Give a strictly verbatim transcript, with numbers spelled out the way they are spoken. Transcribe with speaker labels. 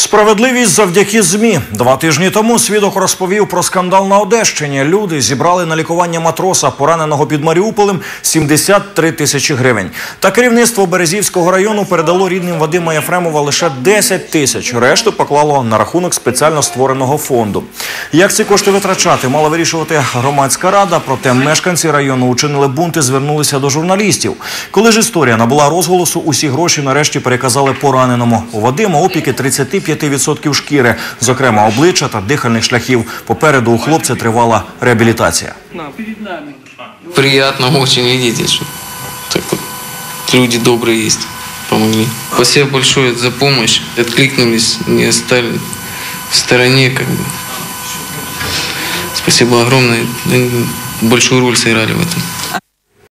Speaker 1: Справедливість завдяки ЗМІ. Два тижні тому свідок розповів про скандал на Одещині. Люди зібрали на лікування матроса, пораненого під Маріуполем, сімдесят три тисячі гривень. Та керівництво Березівського району передало рідним Вадима Єфремова лише десять тисяч. Решту поклало на рахунок спеціально створеного фонду. Як ці кошти витрачати, мала вирішувати громадська рада. Проте мешканці району учинили бунт і звернулися до журналістів. Коли ж історія набула розголосу, усі гроші нарешті переказали пораненому. У Вадима опіки тридцять п'ять відсотків шкіри, зокрема обличчя та дихальних шляхів. Попереду у хлопця тривала реабілітація.
Speaker 2: Приятно очень видеть, что так вот люди добрые есть, помогли. Спасибо большое за помощь, откликнулись, не остались в стороне, как бы. Спасибо огромное, большую роль сыграли в этом.